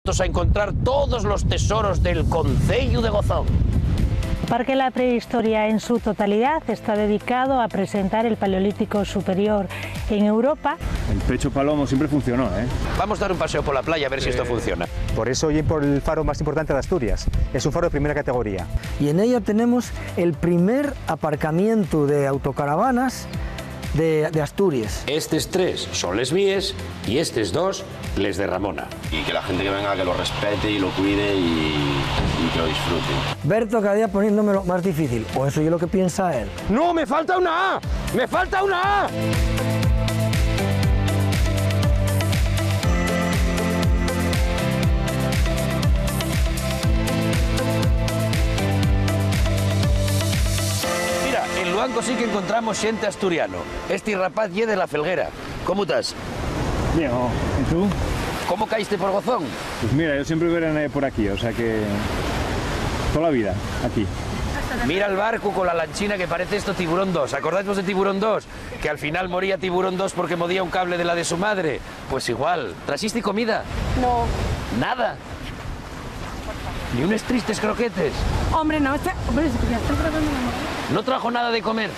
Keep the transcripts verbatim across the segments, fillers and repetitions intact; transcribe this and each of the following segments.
a encontrar todos los tesoros del Concello de Gozón. El Parque La Prehistoria en su totalidad está dedicado a presentar el Paleolítico Superior en Europa. El Pecho Palomo siempre funcionó, ¿eh? Vamos a dar un paseo por la playa a ver si esto funciona. Por eso hoy por el faro más importante de Asturias. Es un faro de primera categoría. Y en ella tenemos el primer aparcamiento de autocaravanas de, de Asturias. Estos tres son les míes y estos dos les de Ramona. Y que la gente que venga que lo respete y lo cuide y, y que lo disfrute. Berto cada día poniéndomelo más difícil, o eso es lo que piensa él. ¡No, me falta una A! ¡Me falta una A! Mira, en Luanco sí que encontramos xente asturiano. Este rapaz lle de la Felguera. ¿Cómo estás? Bien, oh, ¿y tú? ¿Cómo caíste por Gozón? Pues mira, yo siempre veraneé por aquí, o sea que... toda la vida, aquí. Mira el barco con la lanchina que parece esto Tiburón dos. ¿Acordáis vos de Tiburón dos? Que al final moría Tiburón dos porque modía un cable de la de su madre. Pues igual. ¿Trajiste comida? No. Nada. Ni unos tristes croquetes. Hombre, no, está... Hombre, ya estoy tratando de... ¿No trajo nada de comer?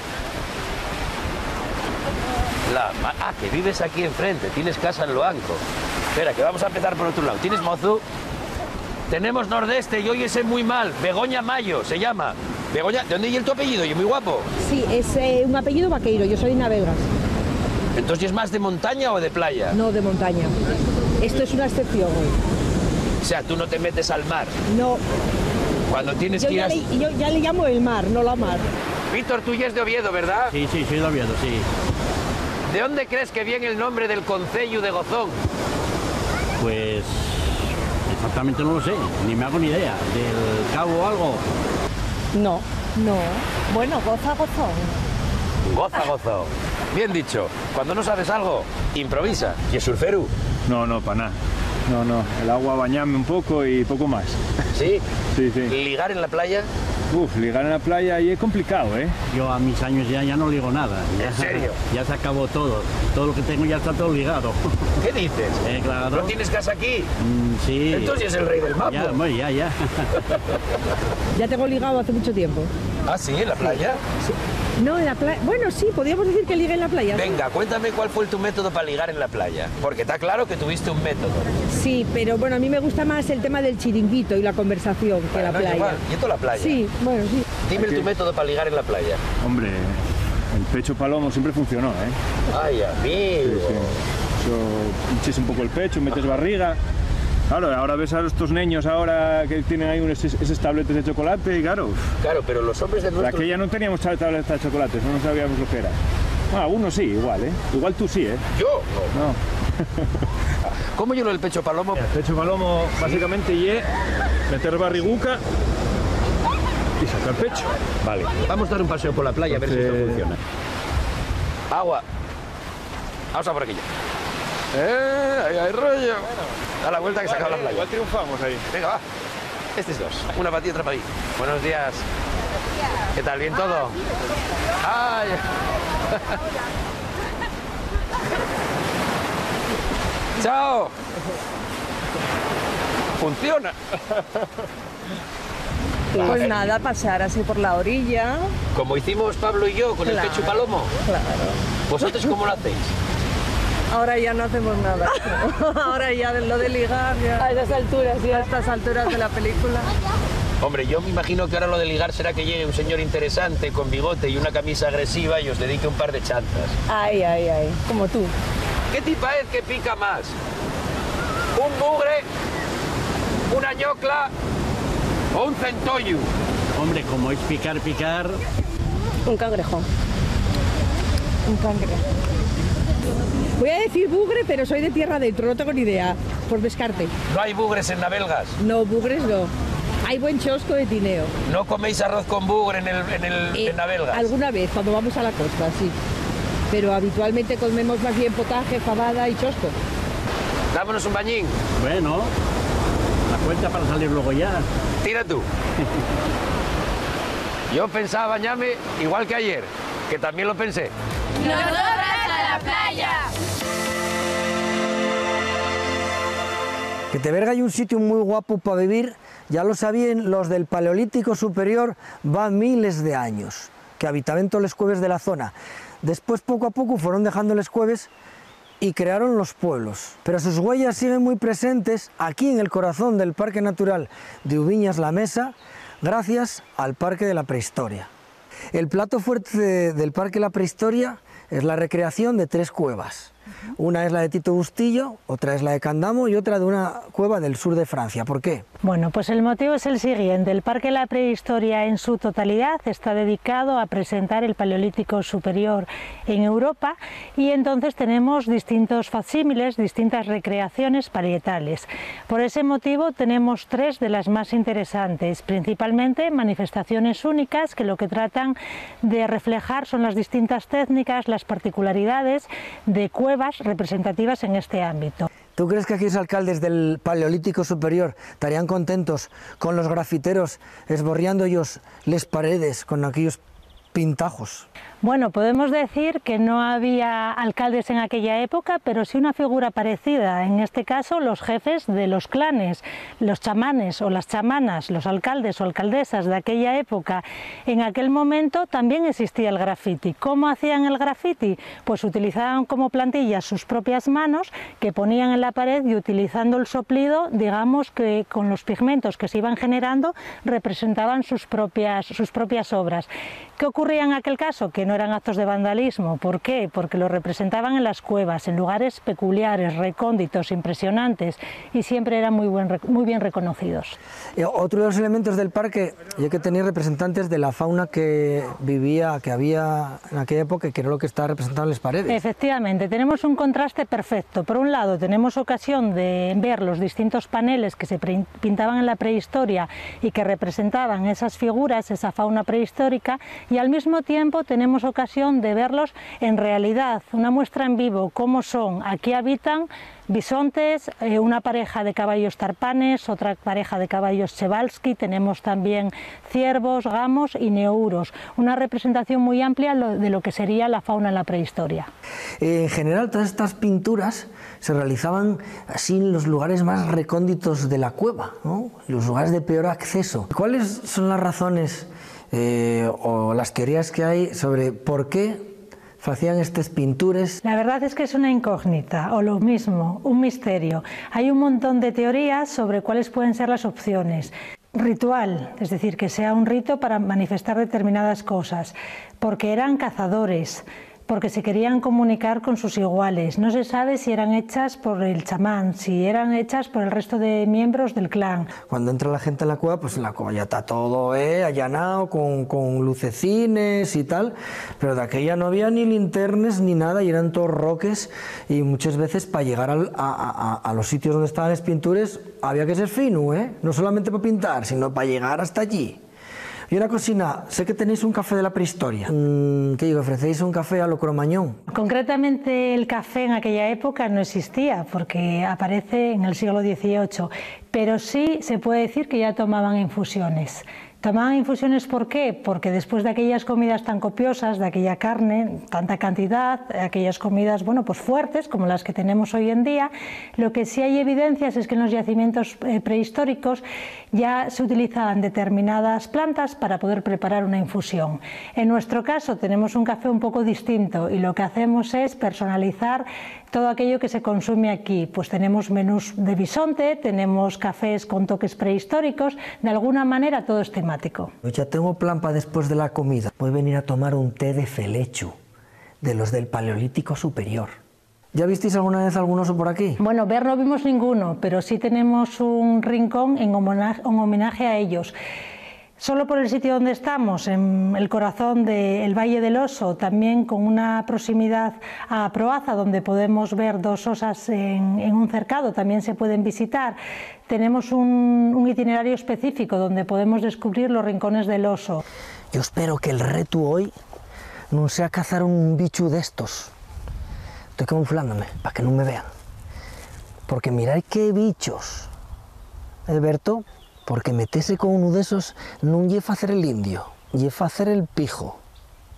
La ma- ah, que vives aquí enfrente, tienes casa en Loanco. Espera, que vamos a empezar por otro lado. ¿Tienes mozo? Tenemos Nordeste y hoy ese muy mal. Begoña Mayo se llama. Begoña, ¿de dónde viene tu apellido? Yo muy guapo. Sí, es eh, un apellido vaqueiro, yo soy de Navegas. Entonces, ¿es más de montaña o de playa? No de montaña. Esto es una excepción hoy. O sea, tú no te metes al mar. No. Cuando tienes Yo que ir ya, a... le, yo ya le llamo el mar, no la mar. Víctor, tú ya es de Oviedo, ¿verdad? Sí, sí, soy de Oviedo, sí. ¿De dónde crees que viene el nombre del Concello de Gozón? Pues exactamente no lo sé, ni me hago ni idea. ¿Del cabo o algo? No. No. Bueno, goza, gozón. Goza, gozo. Bien dicho. Cuando no sabes algo, improvisa. ¿Y es surferu? No, no, para nada. No, no, el agua bañarme un poco y poco más. ¿Sí? Sí, sí. ¿Ligar en la playa? Uf, ligar en la playa ahí es complicado, ¿eh? Yo a mis años ya, ya no ligo nada. Ya, ¿En serio? Ya se acabó todo. Todo lo que tengo ya está todo ligado. ¿Qué dices? Eh, claro. ¿No tienes casa aquí? Mm, sí. Entonces es el rey del mambo. Ya, bueno, ya, ya. Ya tengo ligado hace mucho tiempo. ¿Ah, sí? ¿En la playa? No, en la playa... Bueno, sí, podríamos decir que ligue en la playa. Venga, cuéntame cuál fue tu método para ligar en la playa. Porque está claro que tuviste un método. Sí, pero bueno, a mí me gusta más el tema del chiringuito y la conversación que Bueno, la no, playa. igual. ¿Y esto la playa? Sí, bueno, sí. Dime Aquí. tu método para ligar en la playa. Hombre, el Pecho Palomo siempre funcionó, ¿eh? Ay, amigo. Sí, sí. Eso, hinches un poco el pecho, metes barriga. Claro, ahora ves a estos niños ahora que tienen ahí unos, esos tabletes de chocolate y claro, Claro, pero los hombres de de nuestro... aquella no teníamos tabletes de chocolate, no sabíamos lo que era. Bueno, algunos sí, igual, ¿eh? Igual tú sí, ¿eh? Yo no. No. ¿Cómo yo lo del pecho palomo? El Pecho Palomo básicamente es meter barriguca y sacar pecho. Vale. Vamos a dar un paseo por la playa a ver si esto Entonces- funciona. Agua. Vamos a por aquí. ¡Eh! Ahí hay rollo. Da la vuelta que se acaba la playa. Igual triunfamos ahí. Venga, va. Este es dos. Una para ti, otra para ti. Buenos días. ¿Qué tal? ¿Bien todo? ¡Ay! ¡Chao! Funciona. Pues nada, pasear así por la orilla. Como hicimos Pablo y yo con Claro. el pecho palomo. Claro. ¿Vosotros cómo lo hacéis? Ahora ya no hacemos nada. Ahora ya de lo de ligar, ya. A esas alturas, A estas alturas de la película. Hombre, yo me imagino que ahora lo de ligar será que llegue un señor interesante con bigote y una camisa agresiva y os dedique un par de chantas. Ay, ay, ay. Como tú. ¿Qué tipa es que pica más? ¿Un bugre? ¿Una ñocla? ¿O un centollo? Hombre, como es picar, picar... Un cangrejo. Un cangrejo. Voy a decir bugre, pero soy de tierra adentro, no tengo ni idea. Por descarte. ¿No hay bugres en Navelgas? No, bugres no. Hay buen chosco de tineo. ¿No coméis arroz con bugre en, el, en, el, Eh, en Navelgas? Alguna vez, cuando vamos a la costa, sí. Pero habitualmente comemos más bien potaje, fabada y chosco. Dámonos un bañín. Bueno, la cuenta para salir luego ya. Tira tú. Yo pensaba bañarme igual que ayer, que también lo pensé. ¡Nosotras a la playa! Que Teberga hay un sitio muy guapo para vivir, ya lo sabían los del Paleolítico Superior, va miles de años, que habitaban todos los cueves de la zona. Después, poco a poco, fueron dejando los cueves y crearon los pueblos. Pero sus huellas siguen muy presentes aquí en el corazón del Parque Natural de Ubiñas La Mesa, gracias al Parque de la Prehistoria. El plato fuerte de, del Parque de la Prehistoria es la recreación de tres cuevas. Una es la de Tito Bustillo, otra es la de Candamo y otra de una cueva del sur de Francia. ¿Por qué? Bueno, pues el motivo es el siguiente. El Parque de la Prehistoria en su totalidad está dedicado a presentar el Paleolítico Superior en Europa y entonces tenemos distintos facsímiles, distintas recreaciones parietales. Por ese motivo tenemos tres de las más interesantes, principalmente manifestaciones únicas que lo que tratan de reflejar son las distintas técnicas, las particularidades de cuevas representativas en este ámbito. ¿Tú crees que aquellos alcaldes del Paleolítico Superior estarían contentos con los grafiteros esborriando ellos les paredes con aquellos pintajos? Bueno, podemos decir que no había alcaldes en aquella época, pero sí una figura parecida, en este caso los jefes de los clanes, los chamanes o las chamanas, los alcaldes o alcaldesas de aquella época. En aquel momento también existía el graffiti. ¿Cómo hacían el graffiti? Pues utilizaban como plantillas sus propias manos que ponían en la pared y utilizando el soplido, digamos que con los pigmentos que se iban generando representaban sus propias, sus propias obras. ¿Qué ocurría en aquel caso? Que no eran actos de vandalismo. ¿Por qué? Porque lo representaban en las cuevas, en lugares peculiares, recónditos, impresionantes y siempre eran muy, buen, muy bien reconocidos. Eh, otro de los elementos del parque es que tenía representantes de la fauna que vivía, que había en aquella época, que era lo que está representado en las paredes. Efectivamente, tenemos un contraste perfecto. Por un lado tenemos ocasión de ver los distintos paneles que se pintaban en la prehistoria y que representaban esas figuras, esa fauna prehistórica, y al mismo tiempo tenemos ocasión de verlos en realidad, una muestra en vivo, cómo son. Aquí habitan bisontes, eh, una pareja de caballos tarpanes, otra pareja de caballos Przewalski, tenemos también ciervos, gamos y neuros, una representación muy amplia de lo que sería la fauna en la prehistoria. Eh, en general, todas estas pinturas se realizaban así en los lugares más recónditos de la cueva, ¿no? Los lugares de peor acceso. ¿Cuáles son las razones Eh, o las teorías que hay sobre por qué hacían estas pinturas? La verdad es que es una incógnita, o lo mismo, un misterio. Hay un montón de teorías sobre cuáles pueden ser las opciones. Ritual, es decir, que sea un rito para manifestar determinadas cosas, porque eran cazadores, porque se querían comunicar con sus iguales. No se sabe si eran hechas por el chamán, si eran hechas por el resto de miembros del clan. Cuando entra la gente en la cueva, pues en la cueva ya está todo eh, allanado, con, con lucecines y tal, pero de aquella no había ni linternas ni nada, y eran todos roques, y muchas veces para llegar al, a, a, a los sitios donde estaban las pinturas había que ser fino, ¿eh? No solamente para pintar, sino para llegar hasta allí. Y una cocina, sé que tenéis un café de la prehistoria. Mm, ¿Qué digo? ¿Ofrecéis un café a lo Cromañón? Concretamente el café en aquella época no existía porque aparece en el siglo dieciocho, pero sí se puede decir que ya tomaban infusiones. ¿Tomaban infusiones por qué? Porque después de aquellas comidas tan copiosas, de aquella carne, tanta cantidad, aquellas comidas bueno, pues fuertes como las que tenemos hoy en día, lo que sí hay evidencias es que en los yacimientos eh, prehistóricos ya se utilizaban determinadas plantas para poder preparar una infusión. En nuestro caso tenemos un café un poco distinto y lo que hacemos es personalizar todo aquello que se consume aquí. Pues tenemos menús de bisonte, tenemos cafés con toques prehistóricos, de alguna manera todo es temático. Ya tengo plan para después de la comida. Voy a venir a tomar un té de felechu, de los del Paleolítico Superior. ¿Ya visteis alguna vez algún oso por aquí? Bueno, ver no vimos ninguno, pero sí tenemos un rincón en homenaje, en homenaje a ellos. Solo por el sitio donde estamos, en el corazón del Valle del Oso, también con una proximidad a Proaza, donde podemos ver dos osas en, en un cercado, también se pueden visitar. Tenemos un, un itinerario específico donde podemos descubrir los rincones del oso. Yo espero que el reto hoy no sea cazar un bicho de estos. Estoy camuflándome para que no me vean. Porque mirad qué bichos, Alberto. Porque meterse con uno de esos no lleva a hacer el indio, lleva a hacer el pijo.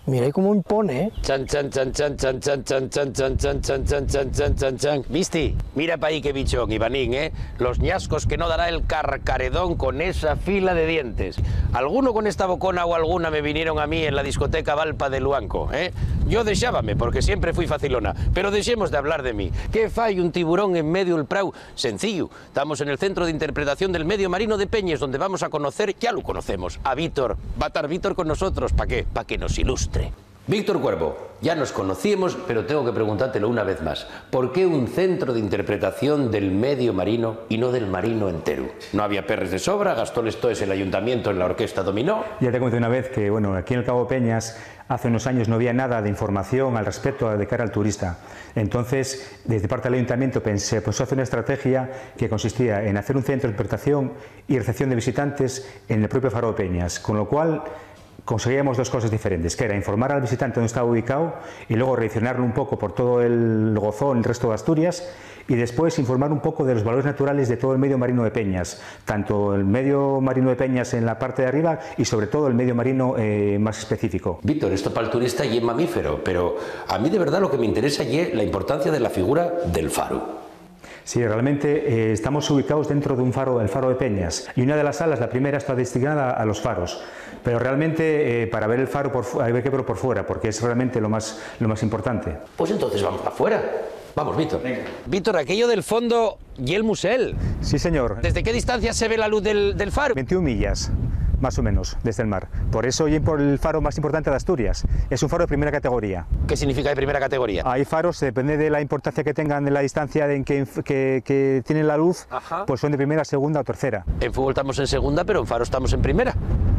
Mira cómo impone, ¿eh? Chan, chan, chan, chan, chan, chan, chan, chan, chan, chan, chan, chan, chan, chan, chan, chan. ¿Viste? Mira pa' ahí qué bichón, Ivanín, ¿eh? Los ñascos que no dará el carcaredón con esa fila de dientes. Alguno con esta bocona o alguna me vinieron a mí en la discoteca Valpa de Luanco, ¿eh? Yo deixábame, porque siempre fui facilona, pero dejemos de hablar de mí. ¿Qué fai un tiburón en medio del prau? Sencillo, estamos en el Centro de Interpretación del Medio Marino de Peñes, donde vamos a conocer, ya lo conocemos, a Víctor. Va a estar Víctor con nosotros, ¿para qué? Para que nos ilustre. Víctor Cuervo, ya nos conocíamos, pero tengo que preguntártelo una vez más. ¿Por qué un centro de interpretación del medio marino y no del marino entero? ¿No había perres de sobra? ¿Gastóles todo el ayuntamiento en la orquesta dominó? Ya te comenté una vez que, bueno, aquí en el Cabo Peñas hace unos años no había nada de información al respecto de cara al turista. Entonces, desde parte del ayuntamiento se puso a hacer una estrategia que consistía en hacer un centro de interpretación y recepción de visitantes en el propio Faro de Peñas, con lo cual conseguíamos dos cosas diferentes, que era informar al visitante dónde estaba ubicado y luego redireccionarlo un poco por todo el Gozón, el resto de Asturias, y después informar un poco de los valores naturales de todo el medio marino de Peñas, tanto el medio marino de Peñas en la parte de arriba y sobre todo el medio marino eh, más específico. Víctor, esto para el turista y es mamífero, pero a mí de verdad lo que me interesa es la importancia de la figura del faro. Sí, realmente eh, estamos ubicados dentro de un faro, el Faro de Peñas, y una de las salas, la primera, está destinada a los faros, pero realmente eh, para ver el faro por, hay que verlo por fuera, porque es realmente lo más, lo más importante. Pues entonces vamos para afuera. Vamos, Víctor. Venga. Víctor, aquello del fondo y el musel. Sí, señor. ¿Desde qué distancia se ve la luz del, del faro? veintiuna millas. Más o menos, desde el mar. Por eso y por el faro más importante de Asturias. Es un faro de primera categoría. ¿Qué significa de primera categoría? Hay faros, depende de la importancia que tengan, de la distancia en que, que, que tienen la luz, Ajá. pues son de primera, segunda o tercera. En fútbol estamos en segunda, pero en faro estamos en primera.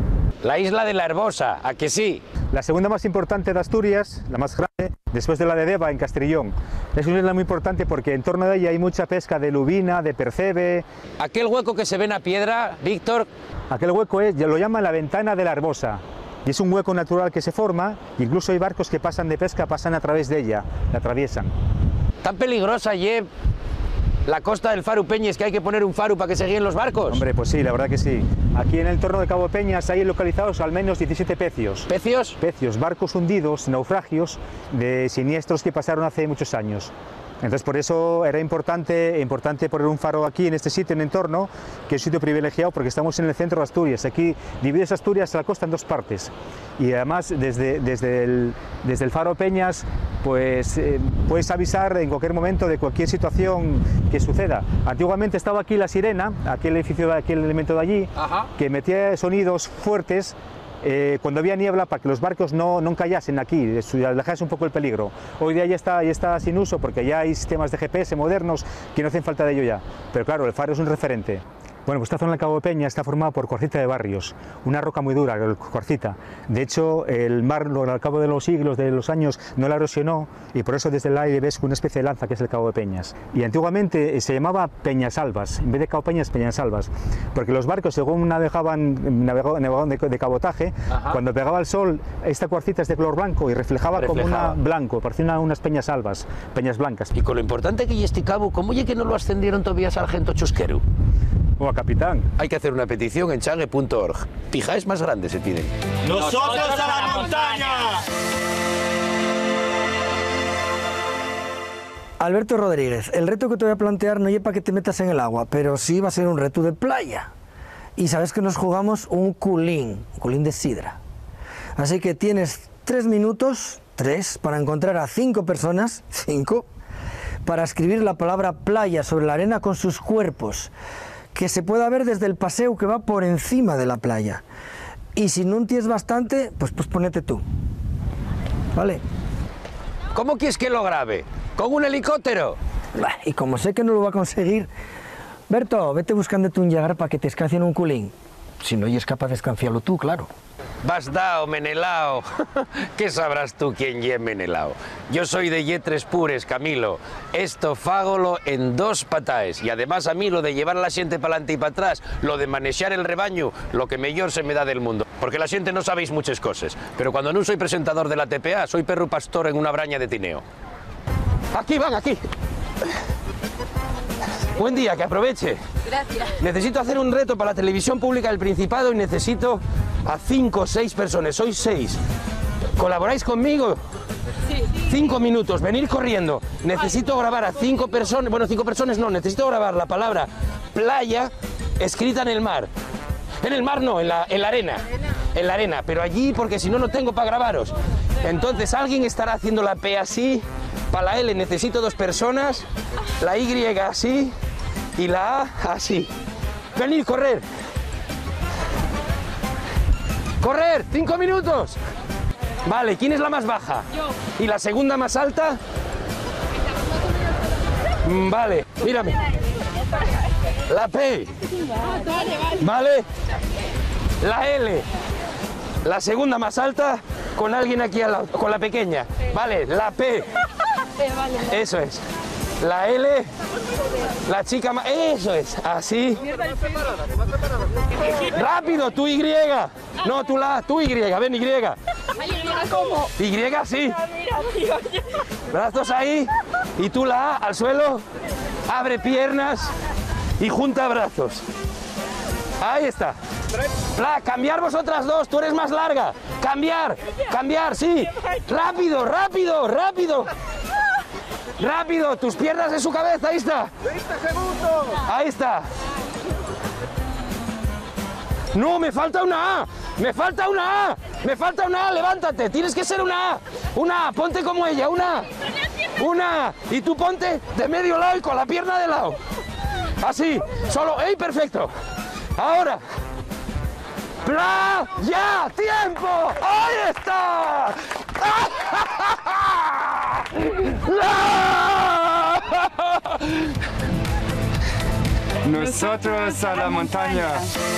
La isla de la Herbosa, ¿a que sí? La segunda más importante de Asturias, la más grande, después de la de Deva, en Castrillón. Es una isla muy importante porque en torno de ella hay mucha pesca de lubina, de percebe. Aquel hueco que se ve en la piedra, Víctor. Aquel hueco es, lo llaman la ventana de la Herbosa. Y es un hueco natural que se forma, incluso hay barcos que pasan de pesca, pasan a través de ella, la atraviesan. ¿Tan peligrosa, Jeb, la costa del Faro Peñas, que hay que poner un faro para que se guíen los barcos? Hombre, pues sí, la verdad que sí. Aquí en el entorno de Cabo Peñas hay localizados al menos diecisiete pecios. ¿Pecios? Pecios, barcos hundidos, naufragios de siniestros que pasaron hace muchos años. Entonces por eso era importante, importante poner un faro aquí en este sitio, en el entorno, que es un sitio privilegiado porque estamos en el centro de Asturias. Aquí divides Asturias a la costa en dos partes y además desde, desde, el, desde el Faro Peñas pues eh, puedes avisar en cualquier momento de cualquier situación que suceda. Antiguamente estaba aquí la sirena, aquel edificio, aquel elemento de allí, Ajá. que emitía sonidos fuertes Eh, cuando había niebla para que los barcos no, no callasen aquí, alejase un poco el peligro. Hoy día ya está, ya está sin uso porque ya hay sistemas de G P S modernos que no hacen falta de ello ya, pero claro, el faro es un referente. Bueno, pues esta zona del Cabo de Peña está formada por cuarcita de barrios, una roca muy dura, el cuarcita. De hecho, el mar al cabo de los siglos, de los años, no la erosionó y por eso desde el aire ves una especie de lanza que es el Cabo de Peñas. Y antiguamente se llamaba Peñasalvas, en vez de Cabo Peñas, Peñasalvas, porque los barcos, según navegaban, navegaban de, de cabotaje, Ajá. cuando pegaba el sol, esta cuarcita es de color blanco y reflejaba, reflejaba. como una blanco, parecía una, unas peñasalvas, peñas blancas. Y con lo importante que es este cabo, ¿cómo oye que no lo ascendieron todavía a sargento chusquero? O a capitán. Hay que hacer una petición en changue punto org. Pijáis más grandes se piden. ¡Nosotros a la montaña! Alberto Rodríguez, el reto que te voy a plantear no es para que te metas en el agua, pero sí va a ser un reto de playa. Y sabes que nos jugamos un culín, un culín de sidra. Así que tienes tres minutos, tres, para encontrar a cinco personas, cinco, para escribir la palabra playa sobre la arena con sus cuerpos, que se pueda ver desde el paseo que va por encima de la playa. Y si no entiendes bastante, pues, pues ponete tú. ¿Vale? ¿Cómo quieres que lo grabe? ¿Con un helicóptero? Y como sé que no lo va a conseguir, Berto, vete buscándote un Yagar para que te escancien un culín. Si no eres capaz de escanciarlo tú, claro. Basdao, Menelao. ¿Qué sabrás tú quién ye Menelao? Yo soy de yetres pures, Camilo. Esto fágolo en dos pataes. Y además a mí lo de llevar a la gente para adelante y para atrás, lo de manejar el rebaño, lo que mejor se me da del mundo. Porque la gente no sabéis muchas cosas. Pero cuando no soy presentador de la T P A, soy perro pastor en una braña de tineo. Aquí van, aquí. Buen día, que aproveche. Gracias. Necesito hacer un reto para la televisión pública del Principado y necesito a cinco o seis personas. Sois seis. ¿Colaboráis conmigo? Sí. Cinco minutos, venir corriendo. Necesito grabar a cinco personas, bueno, cinco personas no, necesito grabar la palabra playa escrita en el mar. En el mar no, en la, en la arena. En la arena, pero allí porque si no, no tengo para grabaros. Entonces alguien estará haciendo la P así, para la L necesito dos personas, la Y así y la A así. Venid, correr. Correr, cinco minutos. Vale, ¿quién es la más baja? Yo. ¿Y la segunda más alta? Mm, Vale, mírame. La P. Vale. La L. La segunda más alta con alguien aquí al lado, con la pequeña. Vale, la P. Eso es. La L. La chica más... Eso es. Así. Rápido, tú Y. No, tú la A, tú Y. Ven, Y. ¿Cómo? Y sí. Brazos ahí. Y tú la A al suelo. Abre piernas y junta brazos. Ahí está. Pla, cambiar vosotras dos, tú eres más larga. Cambiar, cambiar, sí. Rápido, rápido, rápido. Rápido, tus piernas en su cabeza, ahí está. Ahí está. No, me falta una A. Me falta una A. Me falta una A, levántate. Tienes que ser una A. Una A, ponte como ella, una A. Una A. Y tú ponte de medio lado y con la pierna de lado. Así, solo, ¡ey, perfecto! Ahora. ¡Pla! ¡Ya! ¡Tiempo! ¡Ahí está! Nosotros a la montaña.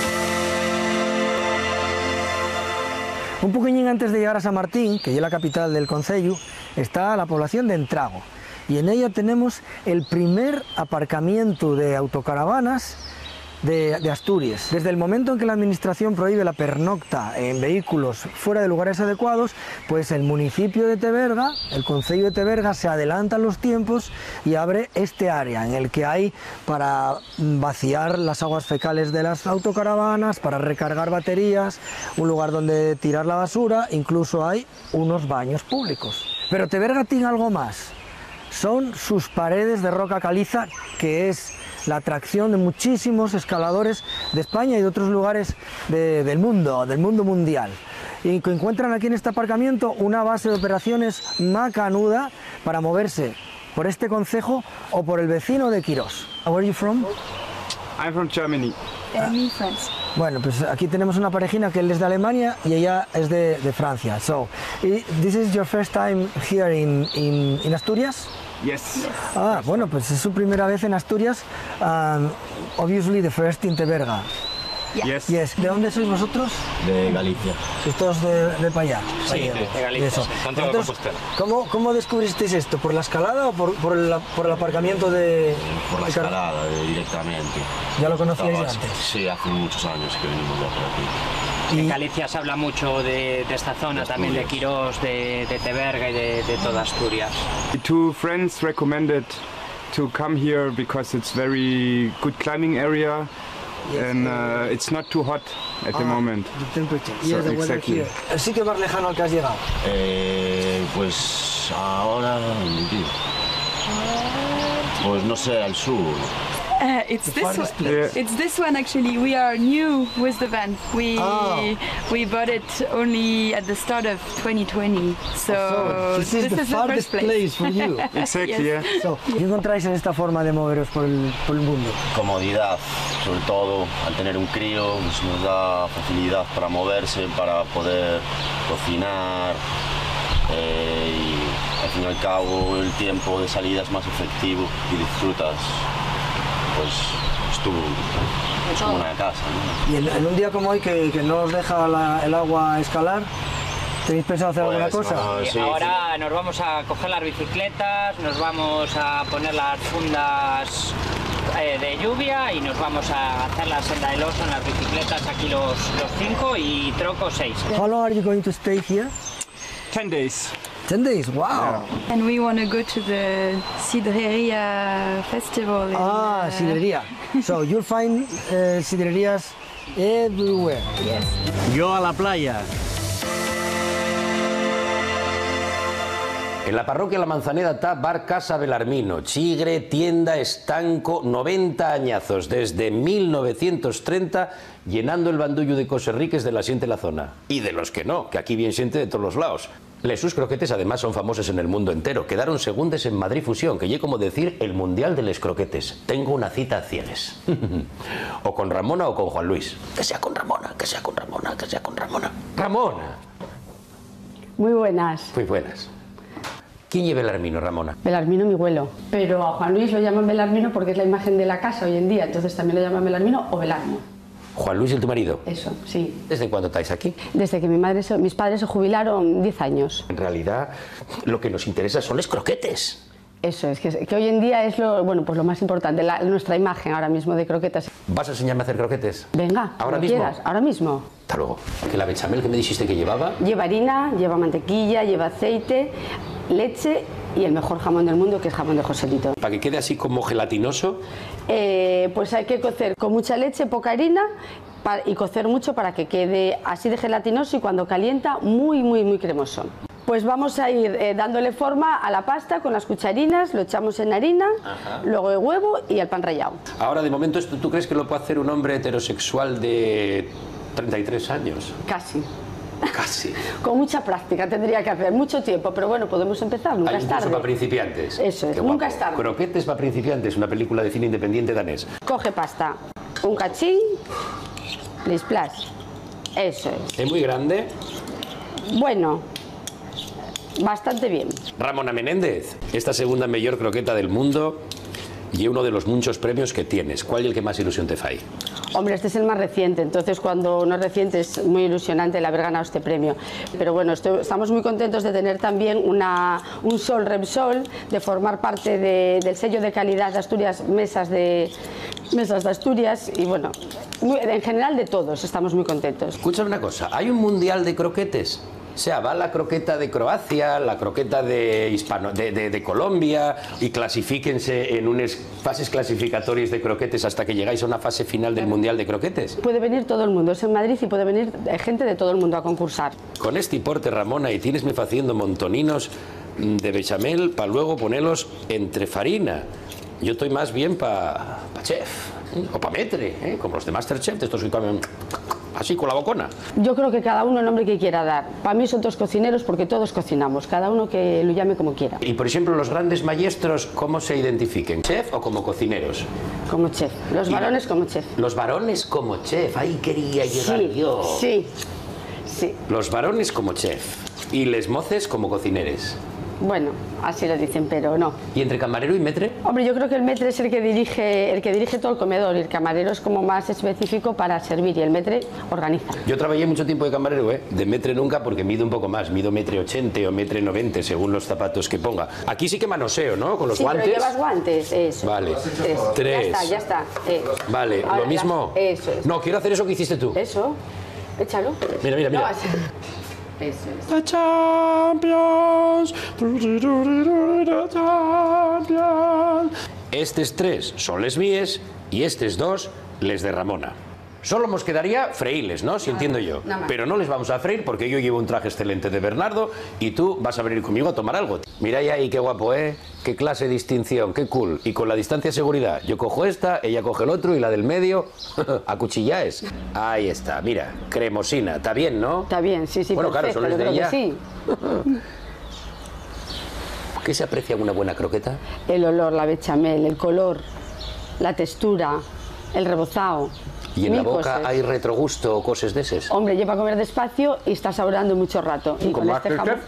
Un poquillín antes de llegar a San Martín, que es la capital del concello, está la población de Entrago. Y en ella tenemos el primer aparcamiento de autocaravanas de, de Asturias. Desde el momento en que la administración prohíbe la pernocta en vehículos fuera de lugares adecuados, pues el municipio de Teberga, el concello de Teberga, se adelanta los tiempos y abre este área en el que hay para vaciar las aguas fecales de las autocaravanas, para recargar baterías, un lugar donde tirar la basura, incluso hay unos baños públicos. Pero Teberga tiene algo más. Son sus paredes de roca caliza, que es la atracción de muchísimos escaladores de España y de otros lugares de, del mundo, del mundo mundial. Y que encuentran aquí en este aparcamiento una base de operaciones macanuda para moverse por este concejo o por el vecino de Quirós. Where are you from? I'm from Germany. And me, France. Bueno, pues aquí tenemos una parejina que él es de Alemania y ella es de, de Francia. So, this is your first time here in, in, in Asturias? Yes. Ah, bueno, pues es su primera vez en Asturias. Um, obviously the first in Teberga. Yes. Yes. ¿De dónde sois vosotros? De Galicia. Sois todos de, de para allá. Sí, allá. de Galicia, Eso. sí, Santiago de Compostela. ¿cómo, ¿Cómo descubristeis esto? ¿Por la escalada o por, por, el, por el aparcamiento de...? Por la escalada, eh, directamente. ¿Ya lo conocíais Estaba- antes? Sí, hace muchos años que venimos ya por aquí. En Galicia se habla mucho de, de esta zona, también de Quirós, de, de Teberga y de, de toda Asturias. Two friends recommended to come here because it's very good climbing area and uh, it's not too hot at the Ah, moment. The temperature. So, Yes, the weather exactly. here. ¿El sitio más lejano al que has llegado? Eh, pues ahora, tío. Pues no sé, al sur. Uh, it's The this one. farthest place. It's this one actually. We are new with the van. We Oh. we bought it only at the start of twenty twenty. So, So, this is the farthest first place for you. Exactly, Yes. yeah. So, ¿qué encontráis en esta forma de moveros por el, por el mundo? Comodidad, sobre todo al tener un crío, pues nos da facilidad para moverse, para poder cocinar eh, y al fin y al cabo el tiempo de salida es más efectivo y disfrutas, pues es tu, es como una casa, ¿no? Y en, en un día como hoy que, que no os deja la- el agua escalar, ¿tenéis pensado hacer alguna Pues, cosa? no, Y sí, ahora nos vamos a coger las bicicletas, nos vamos a poner las fundas eh, de lluvia y nos vamos a hacer la senda del oso en las bicicletas, aquí los, los cinco y Troco seis. How long are you going to stay here? Ten days. Ten days, wow! And we want to go to the Sidreria festival. in, Ah, uh, sidrería. So, you'll find uh, sidrerías everywhere. Yes. Yo a la playa. En la parroquia La Manzaneda está Bar Casa Belarmino, chigre, tienda, estanco, noventa añazos, desde mil novecientos treinta, llenando el bandullo de coserriques de la siente la zona. Y de los que no, que aquí bien siente de todos los lados. Les sus croquetes además son famosos en el mundo entero. Quedaron segundes en Madrid Fusión, que lle como decir el mundial de les croquetes. Tengo una cita a cienes. O con Ramona o con Juan Luis. Que sea con Ramona, que sea con Ramona, que sea con Ramona. ¡Ramona! Muy buenas. Muy buenas. ¿Quién lleva Belarmino, Ramona? Belarmino, mi abuelo. Pero a Juan Luis lo llaman Belarmino porque es la imagen de la casa hoy en día, entonces también lo llaman Belarmino o Belarmo. ¿Juan Luis es tu marido? Eso, sí. ¿Desde cuándo estáis aquí? Desde que mi madre se, mis padres se jubilaron, diez años. En realidad, lo que nos interesa son los croquetes. Eso, es que, que hoy en día es lo, bueno, pues lo más importante, la, nuestra imagen ahora mismo de croquetas. ¿Vas a enseñarme a hacer croquetes? Venga, ¿ahora mismo? Quieras, ahora mismo. Hasta luego. ¿Que la bechamel que me dijiste que llevaba? Lleva harina, lleva mantequilla, lleva aceite, leche y el mejor jamón del mundo, que es jamón de Joselito. ¿Para que quede así como gelatinoso? Eh, pues hay que cocer con mucha leche, poca harina para, y cocer mucho para que quede así de gelatinoso y cuando calienta muy, muy, muy cremoso. Pues vamos a ir eh, dándole forma a la pasta con las cucharinas, lo echamos en harina, ajá, luego el huevo y el pan rallado. Ahora, de momento, ¿esto tú crees que lo puede hacer un hombre heterosexual de treinta y tres años? Casi. Casi. Con mucha práctica tendría que hacer, mucho tiempo, pero bueno, podemos empezar, nunca Hay es un tarde. curso para principiantes. Eso es, qué nunca guapo. es tarde. Croquetes para principiantes, una película de cine independiente danés. Coge pasta, un cachín, plis plas. Eso es. ¿Es muy grande? Bueno, bastante bien. Ramona Menéndez, esta segunda mejor croqueta del mundo y uno de los muchos premios que tienes. ¿Cuál es el que más ilusión te fai? Hombre, este es el más reciente, entonces cuando no es reciente es muy ilusionante el haber ganado este premio. Pero bueno, estoy, estamos muy contentos de tener también una, un Sol Repsol, de formar parte de, del sello de calidad de Asturias, Mesas de, mesas de Asturias y bueno, muy, en general de todos estamos muy contentos. Escúchame una cosa, ¿hay un mundial de croquetes? O sea, va la croqueta de Croacia, la croqueta de, Hispano, de, de, de Colombia y clasifíquense en unas fases clasificatorias de croquetes hasta que llegáis a una fase final del Mundial de Croquetes. Puede venir todo el mundo, es en Madrid y puede venir gente de todo el mundo a concursar. Con este importe, Ramona, y tienes me haciendo montoninos de bechamel para luego ponerlos entre farina. Yo estoy más bien para pa chef, ¿eh? O para metre, ¿eh? Como los de Masterchef, de estos que comen así con la bocona. Yo creo que cada uno el nombre que quiera dar. Para mí son todos cocineros porque todos cocinamos, cada uno que lo llame como quiera. Y por ejemplo, los grandes maestros, ¿cómo se identifiquen? ¿Chef o como cocineros? Como chef. Los varones como chef. Los varones como chef, ahí quería llegar sí, yo. Sí, sí. Los varones como chef y les moces como cocineres. Bueno, así lo dicen, pero no. ¿Y entre camarero y metre? Hombre, yo creo que el metre es el que dirige, el que dirige todo el comedor y el camarero es como más específico para servir y el metre organiza. Yo trabajé mucho tiempo de camarero, ¿eh? De metre nunca porque mido un poco más, mido metre ochenta o metre noventa según los zapatos que ponga. Aquí sí que manoseo, ¿no? Con los sí, guantes. Pero llevas guantes, eso. Vale. Tres. Tres. Ya está, ya está. Eh. Vale, Ahora, lo mismo. Las... Eso es. No, quiero hacer eso que hiciste tú. Eso. Échalo. Mira, mira, mira. No, eso es. The Champions. The Champions. Estos tres son les míes y estos dos les de Ramona. Solo nos quedaría freírles, ¿no? Si entiendo yo. Pero no les vamos a freír porque yo llevo un traje excelente de Bernardo y tú vas a venir conmigo a tomar algo. Mira ahí, qué guapo, ¿eh? Qué clase de distinción, qué cool. Y con la distancia de seguridad. Yo cojo esta, ella coge el otro y la del medio a cuchilláes. Ahí está, mira, cremosina. Está bien, ¿no? Está bien, sí, sí. Bueno, perfecto, claro, son les de ella. Sí. ¿Qué se aprecia en una buena croqueta? El olor, la bechamel, el color, la textura, el rebozado. ¿Y en Mil la boca cosas. hay retrogusto o cosas de esas? Hombre, lleva a comer despacio y está saboreando mucho rato. Y con este jamón...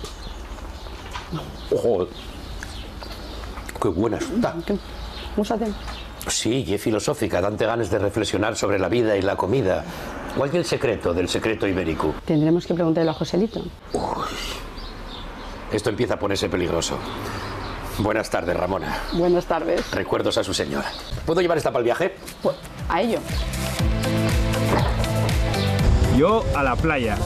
¡Ojo! ¡Qué buena está! Úsate. Sí, y es filosófica, dante ganas de reflexionar sobre la vida y la comida. ¿Cuál es el secreto del secreto ibérico? Tendremos que preguntarle a Joselito. Uy, esto empieza a ponerse peligroso. Buenas tardes, Ramona. Buenas tardes. Recuerdos a su señora. ¿Puedo llevar esta para el viaje? Pues, a ello. Yo a la playa.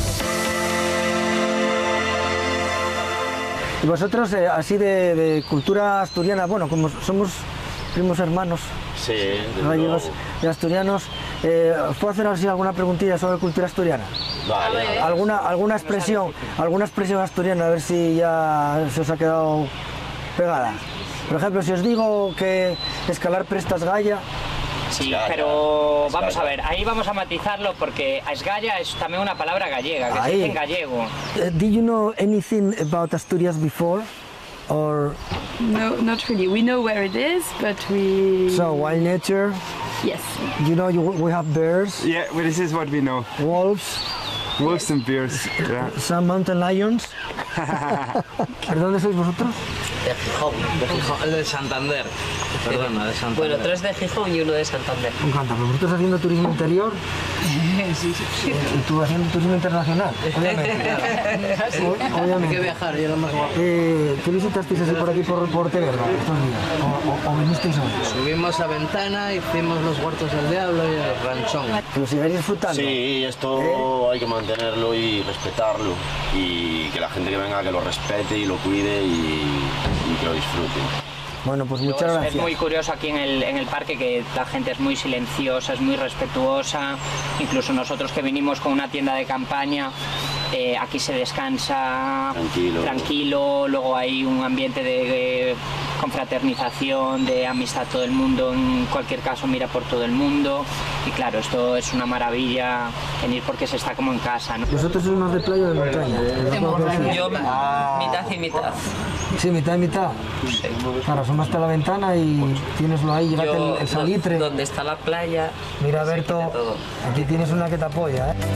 Y vosotros, eh, así de, de cultura asturiana, bueno, como somos primos hermanos, sí, gallegos y asturianos, eh, ¿os puedo hacer así alguna preguntilla sobre cultura asturiana? Vale. Alguna, alguna expresión, alguna expresión asturiana, a ver si ya se os ha quedado pegada. Por ejemplo, si os digo que escalar prestas galla. Sí, pero vamos a ver, ahí vamos a matizarlo porque esgalla es también una palabra gallega, que Ahí. se dice en gallego. Uh, did you know anything about Asturias before? Or No, not really. We know where it is, but we... so wild nature? Yes. You know, you, we have bears. Yeah, well, this is what we know. Wolves. Wolves and bears. Yeah. Some mountain lions. ¿De dónde sois vosotros? De Gijón, de Gijón, el de Santander. Perdona, de Santander. Bueno, tres de Gijón y uno de Santander. Me encanta, pero vosotros haciendo turismo interior. Sí, sí. Y tú haciendo turismo internacional. Obviamente. Claro. Obviamente. Hay que viajar, yo era más guapo. Eh, ¿Qué visitasteis así por aquí por, por Teverga estos días? ¿O, o, o vinisteis hoy? Subimos a Ventana, hicimos los huertos del diablo y el ranchón. ¿Lo sigáis disfrutando? Sí, esto ¿Eh? hay que mantenerlo y respetarlo. Y que la gente que venga que lo respete y lo cuide y, y que lo disfrute. Bueno, pues Luego muchas es, gracias. es muy curioso aquí en el, en el parque que la gente es muy silenciosa, es muy respetuosa. Incluso nosotros que vinimos con una tienda de campaña, eh, aquí se descansa Tranquilo. tranquilo, luego hay un ambiente de, de confraternización, de amistad todo el mundo, en cualquier caso mira por todo el mundo. Y claro, esto es una maravilla venir porque se está como en casa, ¿no? ¿Vosotros sois más de playa o de montaña? De montaña. Yo, mitad y mitad. Sí, mitad y mitad. Sí. Claro, asomaste a la ventana y tieneslo ahí, llévate Yo, el, el salitre. Donde está la playa. Mira, se Berto, quita todo. aquí tienes una que te apoya, ¿eh?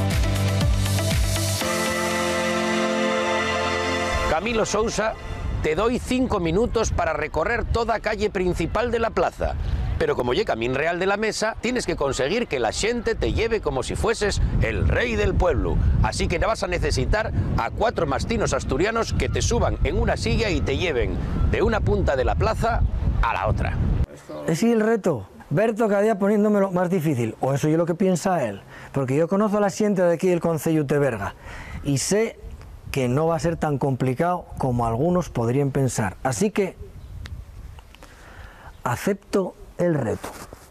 Camilo Sousa, te doy cinco minutos para recorrer toda calle principal de la plaza. Pero como lle camín real de la mesa, tienes que conseguir que la xente te lleve como si fueses el rey del pueblo. Así que vas a necesitar a cuatro mastinos asturianos que te suban en una silla y te lleven de una punta de la plaza a la otra. Es el reto. Berto cada día poniéndomelo más difícil, o eso es lo que piensa él, porque yo conozco a la xente de aquí del Concello de Teverga y sé que no va a ser tan complicado como algunos podrían pensar. Así que acepto el reto.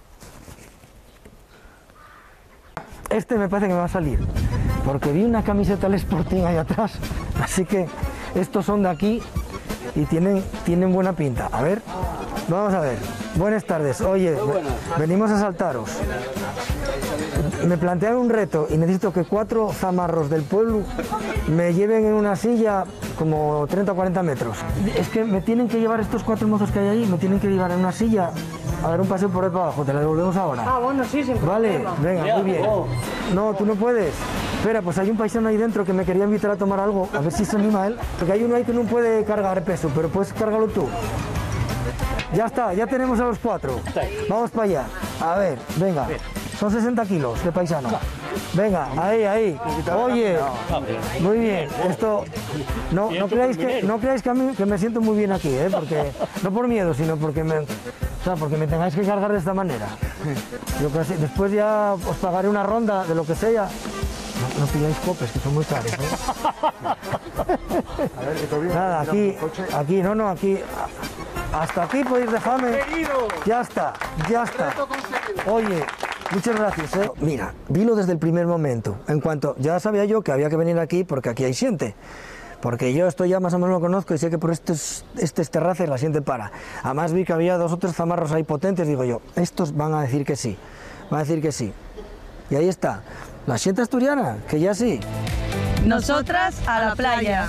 Este me parece que me va a salir, porque vi una camiseta del Sporting ahí atrás, así que estos son de aquí y tienen, tienen buena pinta. A ver, vamos a ver. Buenas tardes. Oye, venimos a saltaros. Me plantearon un reto y necesito que cuatro zamarros del pueblo me lleven en una silla como treinta o cuarenta metros. Es que me tienen que llevar estos cuatro mozos que hay ahí, me tienen que llevar en una silla a dar un paseo por ahí para abajo. Te la devolvemos ahora. Ah, bueno, sí, sin Vale, problema. venga, muy bien. No, tú no puedes. Espera, pues hay un paisano ahí dentro que me quería invitar a tomar algo, a ver si se anima él. Porque hay uno ahí que no puede cargar peso, pero puedes cargarlo tú. Ya está, ya tenemos a los cuatro. Vamos para allá. A ver, venga. Son sesenta kilos de paisano. Venga, ahí, ahí. Oye, muy bien. Esto, no, no creáis que, no creáis que a mí que me siento muy bien aquí, ¿eh? Porque no por miedo, sino porque me, o sea, porque me tengáis que cargar de esta manera. Yo casi, después ya os pagaré una ronda de lo que sea. No, no pilláis copes, que son muy caros, ¿eh? Nada, aquí, aquí, no, no, aquí. Hasta aquí podéis dejarme. Ya está, ya está. Oye, muchas gracias, ¿eh? Mira, vilo desde el primer momento. En cuanto, ya sabía yo que había que venir aquí porque aquí hay siente. Porque yo esto ya más o menos lo conozco y sé que por estos, estos terrazas la siente para. Además vi que había dos o tres zamarros ahí potentes, digo yo, estos van a decir que sí, van a decir que sí. Y ahí está, la siente asturiana, que ya sí. Nosotras a la playa.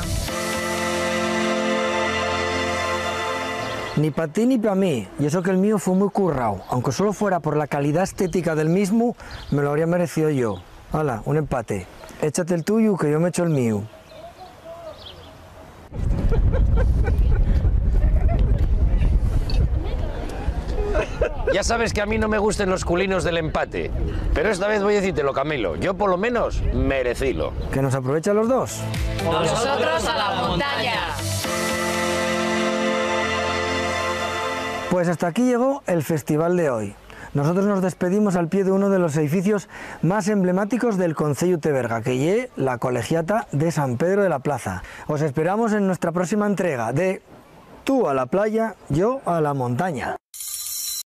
Ni para ti ni para mí, y eso que el mío fue muy currado, aunque solo fuera por la calidad estética del mismo, me lo habría merecido yo. Hala, un empate. Échate el tuyo que yo me echo el mío. Ya sabes que a mí no me gustan los culinos del empate, pero esta vez voy a decírtelo, Camilo. Yo por lo menos merecilo. ¿Que nos aprovecha los dos? Nosotros a la montaña. Pues hasta aquí llegó el festival de hoy. Nosotros nos despedimos al pie de uno de los edificios más emblemáticos del Concello de Teverga, que es la Colegiata de San Pedro de la Plaza. Os esperamos en nuestra próxima entrega de Tú a la playa, yo a la montaña.